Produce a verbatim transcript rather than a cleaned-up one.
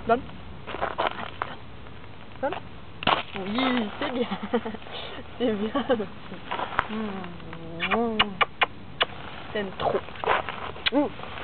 Donne. Donne. Oui, c'est bien. C'est bien. Mmh. T'aimes trop. Mmh.